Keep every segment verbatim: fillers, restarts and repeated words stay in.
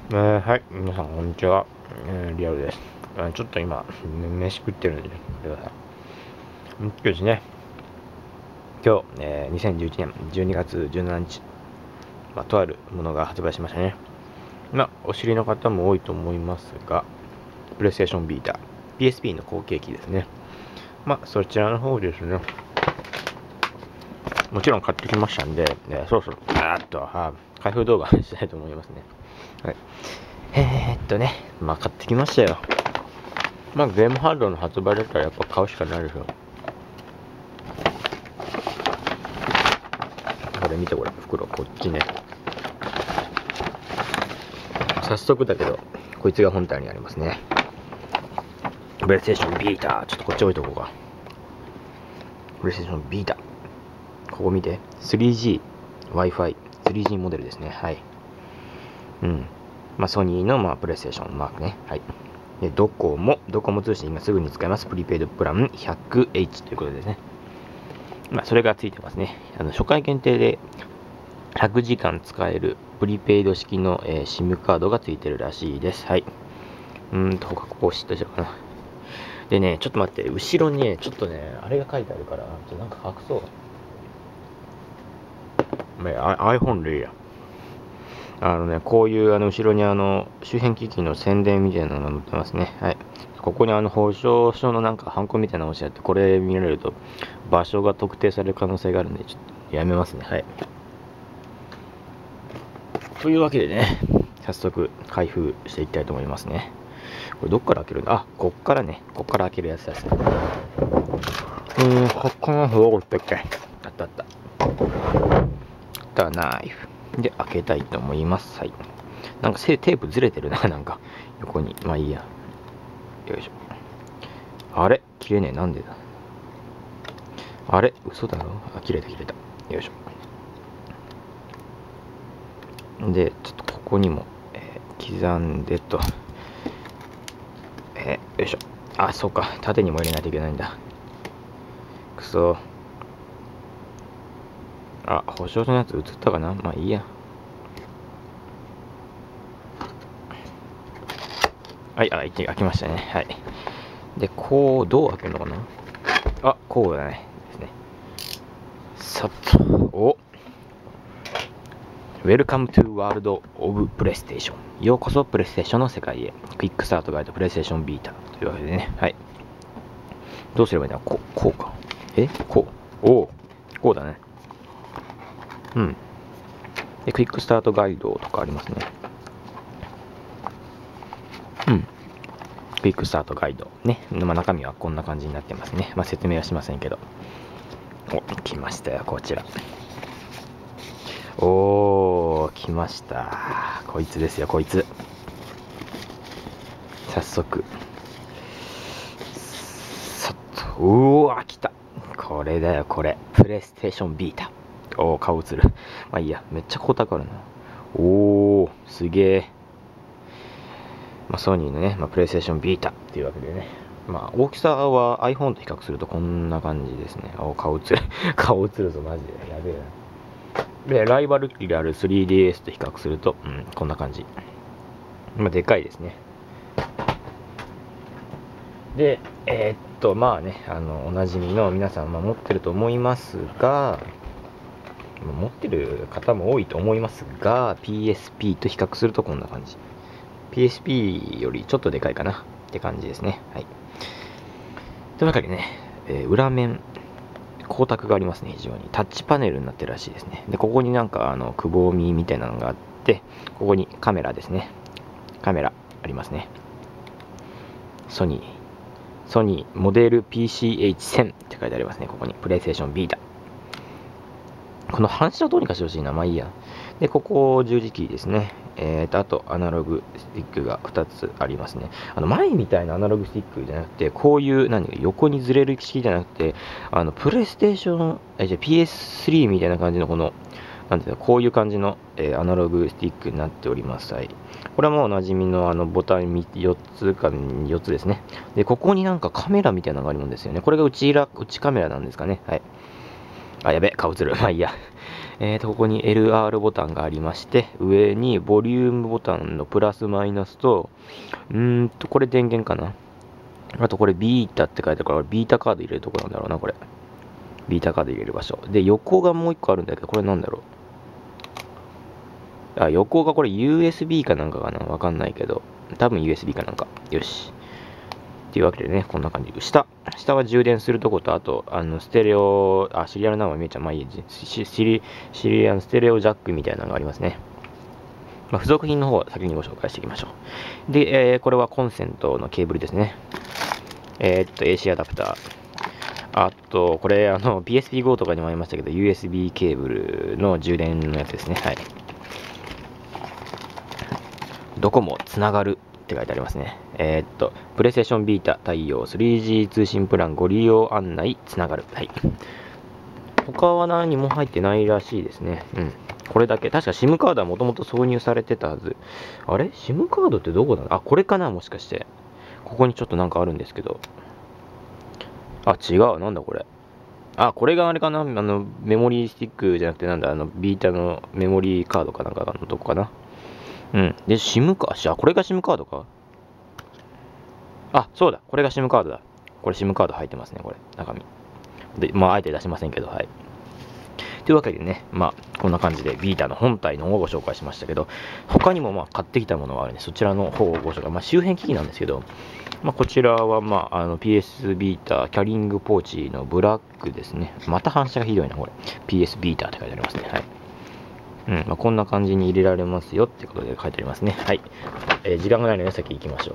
えー、はい、皆さん、こんにちは。えー、リアルです。あちょっと今、飯食ってるんで、ください。今日ですね、今日、えー、にせんじゅういちねんじゅうにがつじゅうしちにち、まあ、とあるものが発売しましたね。まあ、お知りの方も多いと思いますが、プレイステーションビータ、ピーエスピー の後継機ですね。まあ、そちらの方ですね。もちろん買ってきましたんで、えー、そろそろ、あーっと、は開封動画したいと思いますね。はい。えー、っとね、まあ、買ってきましたよ。まあ、ゲームハードの発売だったらやっぱ買うしかないでしょ。これ見てこれ、袋、こっちね。早速だけど、こいつが本体にありますね。プレイステーションビータ。ちょっとこっち置いとこうか。プレイステーションビータ。ここ見て。スリージー、Wi-Fi、スリージー モデルですね。はい。うん。まあ、ソニーの、まあ、プレイステーションマークね。はい。で、ドコモ、ドコモ通信、今すぐに使えます。プリペイドプラン ひゃくエイチ ということですね。まあ、それがついてますね。あの初回限定でひゃくじかん使えるプリペイド式の、えー、SIM カードがついてるらしいです。はい。うーんと、他ここを知ったしようかな。でね、ちょっと待って、後ろにね、ちょっとね、あれが書いてあるから、ちょっとなんか隠そう。まあ、iPhone でいいや。あのね、こういうあの後ろにあの周辺機器の宣伝みたいなのが載ってますね。はい。ここにあの保証書のなんかハンコみたいなの押してあって、これ見られると場所が特定される可能性があるんで、ちょっとやめますね。はい。というわけでね、早速開封していきたいと思いますね。これどっから開けるんだ？あ、こっからね、こっから開けるやつですね。うーん、ここのどこだっけ？あったあった。あったナイフ。で、開けたいと思います。はい。なんかテープずれてるな、なんか。横に。まあいいや。よいしょ。あれ切れねえ。なんでだ。あれ嘘だろ。あ、切れた切れた。よいしょ。で、ちょっとここにも、えー、刻んでと。えー、よいしょ。あ、そうか。縦にも入れないといけないんだ。くそ。あ、保証書のやつ映ったかな。まあいいや。はい、あ、一開きましたね。はい。で、こう、どう開けるのかな。あ、こうだね。ですね。さっと。おWelcome to World of PlayStation。ようこそプレイステーションの世界へ。クイックスタートガイドプレイステーションビータ。というわけでね。はい。どうすればいいんだ。こう、こうか。えこう。おお。こうだね。うん。で、クイックスタートガイドとかありますね。うん。クイックスタートガイド。ね。まあ、中身はこんな感じになってますね。まあ、説明はしませんけど。お、来ましたよ、こちら。おー、来ました。こいつですよ、こいつ。早速。さっと。うわ、来た。これだよ、これ。プレイステーションビータ。おー、顔映る。まあいいや、めっちゃ光沢あるな。おー、すげえ。まあ、ソニーのね、まあ、プレイステーションビータっていうわけでね。まあ、大きさは iPhone と比較するとこんな感じですね。お、顔映る。顔映るぞ、マジで。やべえな。で、ライバル機である スリーディーエス と比較すると、うん、こんな感じ。まあ、でかいですね。で、えー、っと、まあね、あの、おなじみの皆さん、まあ、持ってると思いますが、持ってる方も多いと思いますが、ピーエスピー と比較するとこんな感じ。ピーエスピー よりちょっとでかいかなって感じですね。はい。というわけでね、えー、裏面、光沢がありますね、非常に。タッチパネルになってるらしいですね。で、ここになんか、あの、くぼみみたいなのがあって、ここにカメラですね。カメラありますね。ソニー。ソニーモデル ピーシーエイチせん って書いてありますね。ここに。プレイステーションビータ。この反射をどうにかしてほしいな。まあいいや。で、ここ十字キーですね。えーと、あとアナログスティックがふたつありますね。あの前みたいなアナログスティックじゃなくて、こういう何横にずれる式じゃなくて、あのプレイステーション、えじゃ ピーエススリー みたいな感じのこの、なんていうの、こういう感じの、えー、アナログスティックになっております。はい。これはもうおなじみのあのボタンよっつかよっつですね。で、ここになんかカメラみたいなのがあるんですよね。これが内裏、内カメラなんですかね。はい。あ、やべ、顔映る。まあいいや。 えーと、ここに エルアール ボタンがありまして、上にボリュームボタンのプラスマイナスと、うーんと、これ電源かな。あとこれビータって書いてあるから、ビータカード入れるとこなんだろうな、これ。ビータカード入れる場所。で、横がもう一個あるんだけど、これなんだろう。あ、横がこれ ユーエスビー かなんかかな、わかんないけど。多分 ユーエスビー かなんか。よし。っていうわけでね、こんな感じ。下。下は充電するとこと、あと、あの、ステレオ、あ、シリアルナンバー見えちゃう。まあいいや。シシリ、シリアのステレオジャックみたいなのがありますね。まあ、付属品の方は先にご紹介していきましょう。で、えー、これはコンセントのケーブルですね。えー、っと、エーシー アダプター。あと、これ、あの、ピーエスピーゴー とかにもありましたけど、ユーエスビー ケーブルの充電のやつですね。はい。どこもつながるって書いてありますね。えー、っと、プレイステーションビータ対応 スリージー 通信プランご利用案内つながる。はい。他は何も入ってないらしいですね。うん。これだけ。確か SIM カードはもともと挿入されてたはず。あれ ?SIM カードってどこだあ、これかなもしかして。ここにちょっとなんかあるんですけど。あ、違う。なんだこれ。あ、これがあれかなあの、メモリースティックじゃなくてなんだ、あの、ビータのメモリーカードかなんかのとこかな。うん。で、SIM か。あ、これが SIM カードか。あ、そうだ。これが SIM カードだ。これ SIM カード入ってますね、これ。中身。で、まあ、あえて出しませんけど、はい。というわけでね、まあ、こんな感じでビータの本体の方をご紹介しましたけど、他にもまあ買ってきたものがあるんで、そちらの方をご紹介。まあ、周辺機器なんですけど、まあ、こちらは、まあ、あの ピーエス ビータキャリングポーチのブラックですね。また反射がひどいな、これ。ピーエス ビータって書いてありますね。はい。うん、まあ、こんな感じに入れられますよってことで書いてありますね。はい。えー、時間がないので先行きましょう。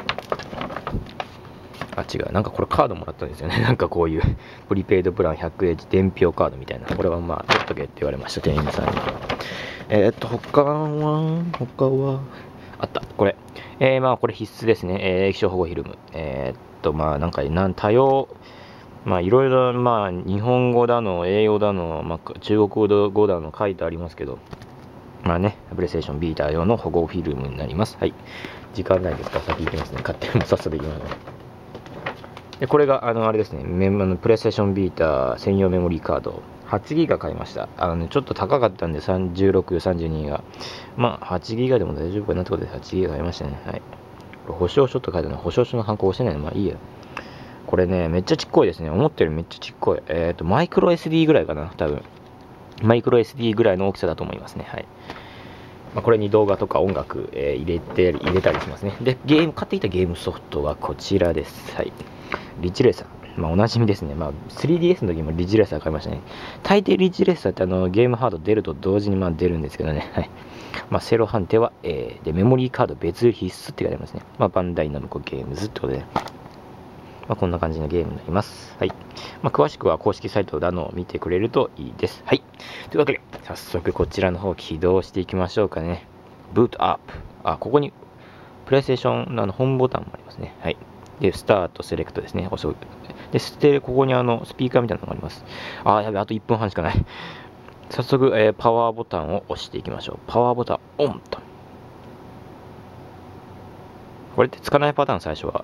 あ、違う。なんかこれカードもらったんですよね。なんかこういうプリペイドプランひゃくエイチ伝票カードみたいな。これはまあ、取っとけって言われました、店員さんに。えー、っと、他は、他は、あった。これ。えー、まあ、これ必須ですね。えー、液晶保護フィルム。えー、っと、まあ、なんか、なん多様、まあ、いろいろ、まあ、日本語だの、英語だの、まあ、中国語だの書いてありますけど、まあね、プレイステーションビータ用の保護フィルムになります。はい。時間ないですから先行きますね。勝手にさっさと行きますね。で、これが、あの、あれですね、メンバーのプレイステーションビータ専用メモリーカード。はちギガ買いました。あのね、ちょっと高かったんで、さんじゅうろく、さんじゅうにが。まあ、はちギガでも大丈夫かなってことで、はちギガ買いましたね。はい。保証書と書いてあるの、保証書のハンコ押してないの、まあいいや。これね、めっちゃちっこいですね。思ったよりめっちゃちっこい。えっと、マイクロ エスディー ぐらいかな、多分。マイクロ エスディー ぐらいの大きさだと思いますね。はい。まあ、これに動画とか音楽、えー、入れて、入れたりしますね。で、ゲーム、買ってきたゲームソフトはこちらです。はい。リッチレーサー。まあ、おなじみですね。まあ、スリーディーエス の時もリッチレーサー買いましたね。大抵リッチレーサーってあの、ゲームハード出ると同時にまあ出るんですけどね。はい。まあ、セロ判定は、えー、で、メモリーカード別必須って書いてありますね。まあ、バンダイナムコゲームズってことで、まあ、こんな感じのゲームになります。はい。まあ、詳しくは公式サイトだのを見てくれるといいです。はい。というわけで、早速こちらの方起動していきましょうかね。ブートアップ。あ、ここに、プレイステーションのホームボタンもありますね。はい。で、スタート、セレクトですね。押す。で、ステレ、ここにあの、スピーカーみたいなのがあります。あー、やべ、あといっぷんはんしかない。早速、えー、パワーボタンを押していきましょう。パワーボタン、オンと。これってつかないパターン、最初は。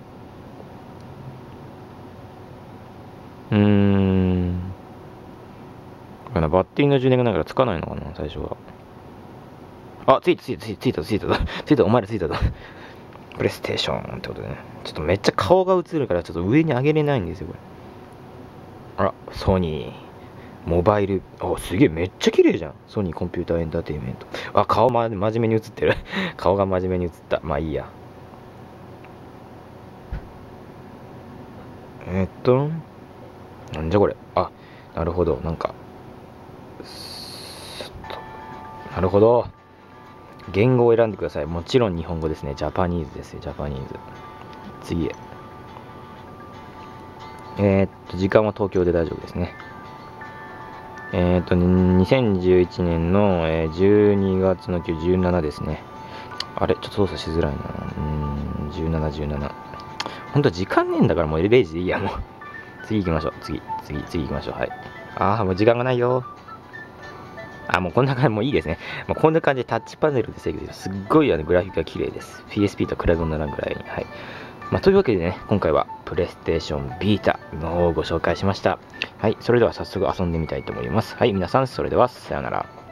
うーん。バッテリーの充電がないからつかないのかな、最初は。あ、ついた、ついた、ついた、ついた、ついた、ついた、お前らついたぞ。プレイステーションってことでね。ちょっとめっちゃ顔が映るから、ちょっと上に上げれないんですよ、これ。あら、ソニー。モバイル。あ、すげえ、めっちゃ綺麗じゃん。ソニーコンピューターエンターテインメント。あ、顔ま、真面目に映ってる。顔が真面目に映った。まあいいや。えー、っと、なんじゃこれ。あ、なるほど。なんか、なるほど。言語を選んでください。もちろん日本語ですね。ジャパニーズですよ、ジャパニーズ。次へ。えー、っと、時間は東京で大丈夫ですね。えー、っと、にせんじゅういちねんのじゅうにがつのきゅう、じゅうしちですね。あれちょっと操作しづらいな。うーん、じゅうなな、じゅうなな。ほんと時間ねえんだからもうれいじでいいや、もう。次行きましょう。次、次、次行きましょう。はい。あー、もう時間がないよ。あ、もうこんな感じ、もういいですね。もうこんな感じでタッチパネルで制御です。すっごいあのグラフィックが綺麗です。ピーエスピー と比べ物ならんぐらいに。はい。まあ、というわけでね、今回はプレイステーションビータの方をご紹介しました。 はい、それでは早速遊んでみたいと思います。はい、皆さん、それではさようなら。